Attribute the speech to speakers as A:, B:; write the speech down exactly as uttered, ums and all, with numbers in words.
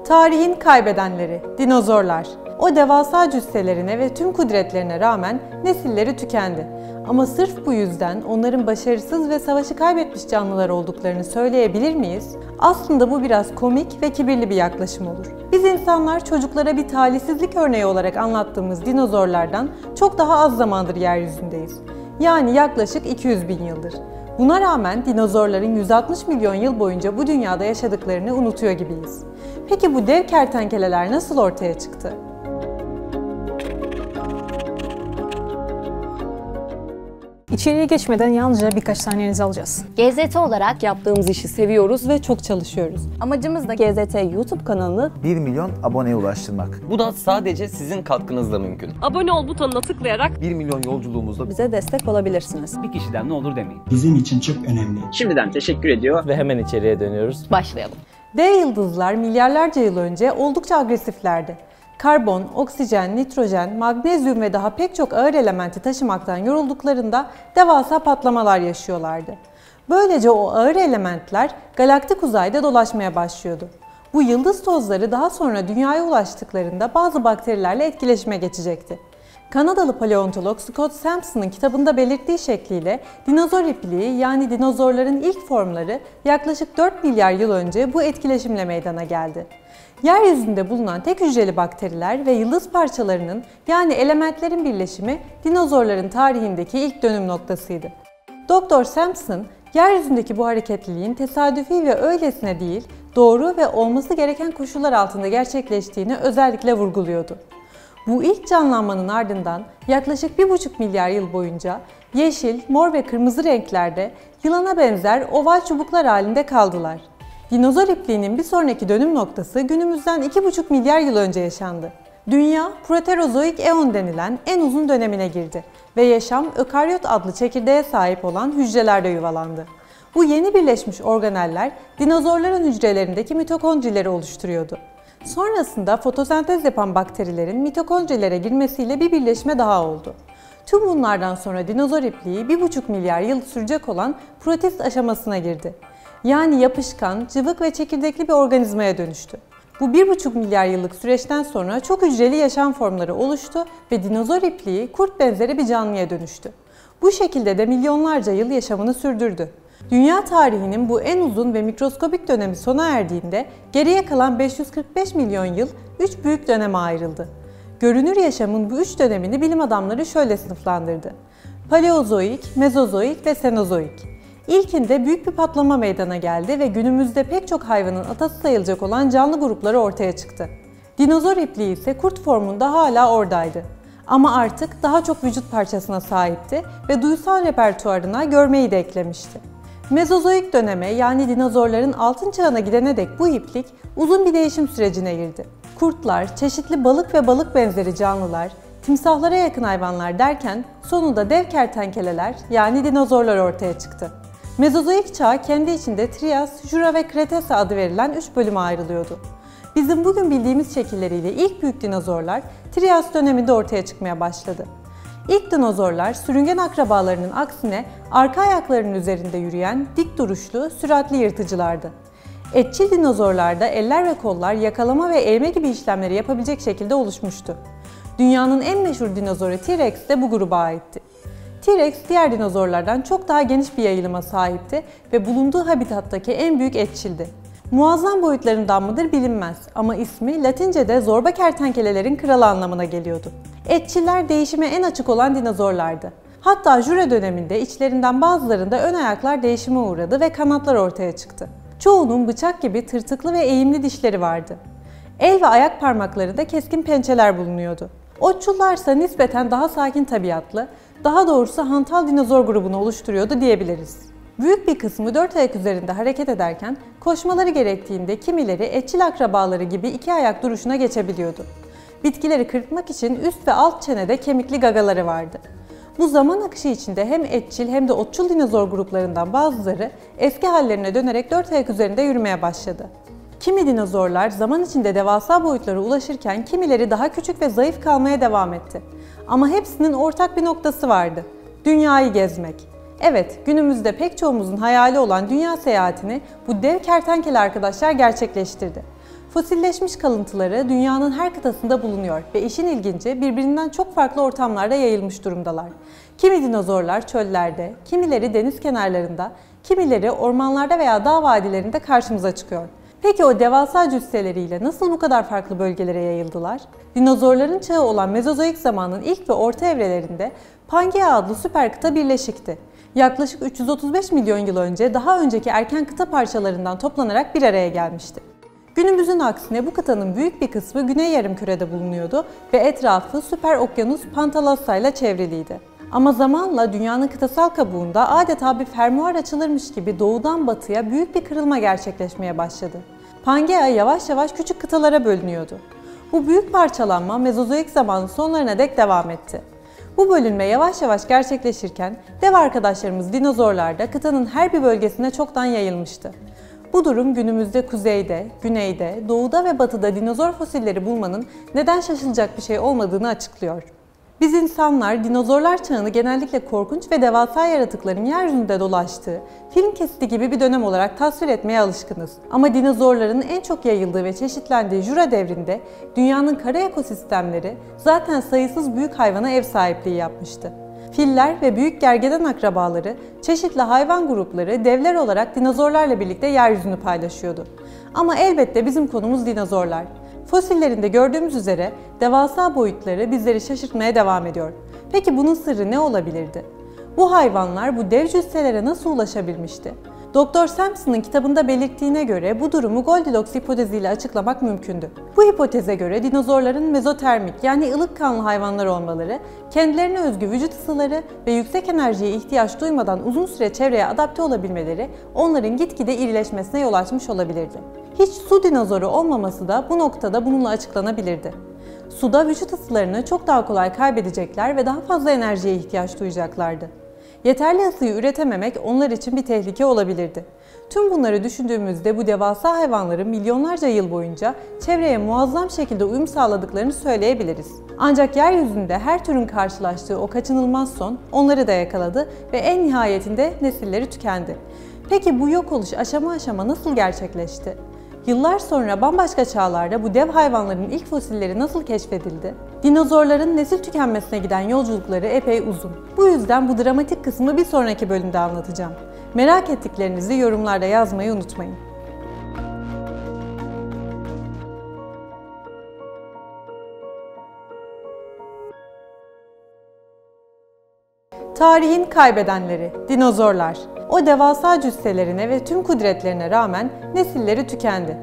A: Tarihin kaybedenleri, dinozorlar. O devasa cüsselerine ve tüm kudretlerine rağmen nesilleri tükendi. Ama sırf bu yüzden onların başarısız ve savaşı kaybetmiş canlılar olduklarını söyleyebilir miyiz? Aslında bu biraz komik ve kibirli bir yaklaşım olur. Biz insanlar çocuklara bir talihsizlik örneği olarak anlattığımız dinozorlardan çok daha az zamandır yeryüzündeyiz. Yani yaklaşık iki yüz bin yıldır. Buna rağmen dinozorların yüz altmış milyon yıl boyunca bu dünyada yaşadıklarını unutuyor gibiyiz. Peki bu dev kertenkeleler nasıl ortaya çıktı?
B: İçeriye geçmeden yalnızca birkaç saniyenizi alacağız.
C: G Z T olarak
A: Yaptığımız işi seviyoruz ve çok çalışıyoruz.
D: Amacımız da G Z T YouTube kanalını
E: bir milyon aboneye ulaştırmak.
F: Bu da sadece sizin katkınızla mümkün.
G: Abone ol butonuna tıklayarak
E: bir milyon yolculuğumuzda
D: bize destek olabilirsiniz.
H: Bir kişiden ne olur demeyin.
I: Bizim için çok önemli.
J: Şimdiden teşekkür ediyor
F: Ve hemen içeriye dönüyoruz.
C: başlayalım.
A: Dev yıldızlar milyarlarca yıl önce oldukça agresiflerdi. Karbon, oksijen, nitrojen, magnezyum ve daha pek çok ağır elementi taşımaktan yorulduklarında devasa patlamalar yaşıyorlardı. Böylece o ağır elementler galaktik uzayda dolaşmaya başlıyordu. Bu yıldız tozları daha sonra dünyaya ulaştıklarında bazı bakterilerle etkileşime geçecekti. Kanadalı paleontolog Scott Sampson'ın kitabında belirttiği şekliyle dinozor ipliği yani dinozorların ilk formları yaklaşık dört milyar yıl önce bu etkileşimle meydana geldi. Yeryüzünde bulunan tek hücreli bakteriler ve yıldız parçalarının yani elementlerin birleşimi dinozorların tarihindeki ilk dönüm noktasıydı. Doktor Sampson, yeryüzündeki bu hareketliliğin tesadüfi ve öylesine değil, doğru ve olması gereken koşullar altında gerçekleştiğini özellikle vurguluyordu. Bu ilk canlanmanın ardından yaklaşık bir buçuk milyar yıl boyunca yeşil, mor ve kırmızı renklerde yılana benzer oval çubuklar halinde kaldılar. Dinozor ipliğinin bir sonraki dönüm noktası günümüzden iki buçuk milyar yıl önce yaşandı. Dünya, Proterozoik eon denilen en uzun dönemine girdi ve yaşam ökaryot adlı çekirdeğe sahip olan hücrelerde yuvalandı. Bu yeni birleşmiş organeller dinozorların hücrelerindeki mitokondrileri oluşturuyordu. Sonrasında fotosentez yapan bakterilerin mitokondrilere girmesiyle bir birleşme daha oldu. Tüm bunlardan sonra dinozor ipliği bir buçuk milyar yıl sürecek olan protist aşamasına girdi. Yani yapışkan, cıvık ve çekirdekli bir organizmaya dönüştü. Bu bir buçuk milyar yıllık süreçten sonra çok hücreli yaşam formları oluştu ve dinozor ipliği kurt benzeri bir canlıya dönüştü. Bu şekilde de milyonlarca yıl yaşamını sürdürdü. Dünya tarihinin bu en uzun ve mikroskobik dönemi sona erdiğinde geriye kalan beş yüz kırk beş milyon yıl üç büyük döneme ayrıldı. Görünür yaşamın bu üç dönemini bilim adamları şöyle sınıflandırdı: Paleozoik, Mezozoik ve Senozoik. İlkinde büyük bir patlama meydana geldi ve günümüzde pek çok hayvanın atası sayılacak olan canlı grupları ortaya çıktı. Dinozor ipliği ise kurt formunda hala oradaydı. Ama artık daha çok vücut parçasına sahipti ve duysal repertuarına görmeyi de eklemişti. Mezozoik döneme yani dinozorların altın çağına gidene dek bu iplik uzun bir değişim sürecine girdi. Kurtlar, çeşitli balık ve balık benzeri canlılar, timsahlara yakın hayvanlar derken sonunda dev kertenkeleler yani dinozorlar ortaya çıktı. Mezozoik çağ kendi içinde Trias, Jura ve Kretase adı verilen üç bölüme ayrılıyordu. Bizim bugün bildiğimiz şekilleriyle ilk büyük dinozorlar Trias döneminde ortaya çıkmaya başladı. İlk dinozorlar sürüngen akrabalarının aksine arka ayaklarının üzerinde yürüyen dik duruşlu, süratli yırtıcılardı. Etçil dinozorlarda eller ve kollar yakalama ve eğme gibi işlemleri yapabilecek şekilde oluşmuştu. Dünyanın en meşhur dinozoru T-Rex de bu gruba aitti. T-Rex diğer dinozorlardan çok daha geniş bir yayılıma sahipti ve bulunduğu habitattaki en büyük etçildi. Muazzam boyutlarından mıdır bilinmez ama ismi Latince'de zorba kertenkelelerin kralı anlamına geliyordu. Etçiller değişime en açık olan dinozorlardı. Hatta Jura döneminde içlerinden bazılarında ön ayaklar değişime uğradı ve kanatlar ortaya çıktı. Çoğunun bıçak gibi tırtıklı ve eğimli dişleri vardı. El ve ayak parmaklarında keskin pençeler bulunuyordu. Otçullarsa nispeten daha sakin tabiatlı, daha doğrusu hantal dinozor grubunu oluşturuyordu diyebiliriz. Büyük bir kısmı dört ayak üzerinde hareket ederken koşmaları gerektiğinde kimileri etçil akrabaları gibi iki ayak duruşuna geçebiliyordu. Bitkileri kırpmak için üst ve alt çenede kemikli gagaları vardı. Bu zaman akışı içinde hem etçil hem de otçul dinozor gruplarından bazıları eski hallerine dönerek dört ayak üzerinde yürümeye başladı. Kimi dinozorlar zaman içinde devasa boyutlara ulaşırken kimileri daha küçük ve zayıf kalmaya devam etti. Ama hepsinin ortak bir noktası vardı: dünyayı gezmek. Evet, günümüzde pek çoğumuzun hayali olan dünya seyahatini bu dev kertenkele arkadaşlar gerçekleştirdi. Fosilleşmiş kalıntıları dünyanın her kıtasında bulunuyor ve işin ilginci birbirinden çok farklı ortamlarda yayılmış durumdalar. Kimi dinozorlar çöllerde, kimileri deniz kenarlarında, kimileri ormanlarda veya dağ vadilerinde karşımıza çıkıyor. Peki o devasa cüsseleriyle nasıl bu kadar farklı bölgelere yayıldılar? Dinozorların çağı olan Mezozoik zamanın ilk ve orta evrelerinde Pangea adlı süper kıta birleşikti. Yaklaşık üç yüz otuz beş milyon yıl önce daha önceki erken kıta parçalarından toplanarak bir araya gelmişti. Günümüzün aksine bu kıtanın büyük bir kısmı Güney Yarımküre'de bulunuyordu ve etrafı süper okyanus Pantalassa ile çevriliydi. Ama zamanla dünyanın kıtasal kabuğunda adeta bir fermuar açılırmış gibi doğudan batıya büyük bir kırılma gerçekleşmeye başladı. Pangea yavaş yavaş küçük kıtalara bölünüyordu. Bu büyük parçalanma Mezozoik zamanın sonlarına dek devam etti. Bu bölünme yavaş yavaş gerçekleşirken dev arkadaşlarımız dinozorlar da kıtanın her bir bölgesine çoktan yayılmıştı. Bu durum günümüzde kuzeyde, güneyde, doğuda ve batıda dinozor fosilleri bulmanın neden şaşılacak bir şey olmadığını açıklıyor. Biz insanlar dinozorlar çağını genellikle korkunç ve devasa yaratıkların yeryüzünde dolaştığı, film kesiti gibi bir dönem olarak tasvir etmeye alışkınız. Ama dinozorların en çok yayıldığı ve çeşitlendiği Jura devrinde dünyanın kara ekosistemleri zaten sayısız büyük hayvana ev sahipliği yapmıştı. Filler ve büyük gergedan akrabaları, çeşitli hayvan grupları devler olarak dinozorlarla birlikte yeryüzünü paylaşıyordu. Ama elbette bizim konumuz dinozorlar. Fosillerinde gördüğümüz üzere devasa boyutları bizleri şaşırtmaya devam ediyor. Peki bunun sırrı ne olabilirdi? Bu hayvanlar bu dev cüsselere nasıl ulaşabilmişti? Doktor Sampson'ın kitabında belirttiğine göre bu durumu Goldilocks hipoteziyle açıklamak mümkündü. Bu hipoteze göre dinozorların mezotermik yani ılık kanlı hayvanlar olmaları, kendilerine özgü vücut ısıları ve yüksek enerjiye ihtiyaç duymadan uzun süre çevreye adapte olabilmeleri onların gitgide irileşmesine yol açmış olabilirdi. Hiç su dinozoru olmaması da bu noktada bununla açıklanabilirdi. Suda vücut ısılarını çok daha kolay kaybedecekler ve daha fazla enerjiye ihtiyaç duyacaklardı. Yeterli ısıyı üretememek onlar için bir tehlike olabilirdi. Tüm bunları düşündüğümüzde bu devasa hayvanların milyonlarca yıl boyunca çevreye muazzam şekilde uyum sağladıklarını söyleyebiliriz. Ancak yeryüzünde her türün karşılaştığı o kaçınılmaz son onları da yakaladı ve en nihayetinde nesilleri tükendi. Peki bu yok oluş aşama aşama nasıl gerçekleşti? Yıllar sonra bambaşka çağlarda bu dev hayvanların ilk fosilleri nasıl keşfedildi? Dinozorların nesil tükenmesine giden yolculukları epey uzun. Bu yüzden bu dramatik kısmı bir sonraki bölümde anlatacağım. Merak ettiklerinizi yorumlarda yazmayı unutmayın. Tarihin kaybedenleri, dinozorlar. O devasa cüsselerine ve tüm kudretlerine rağmen nesilleri tükendi.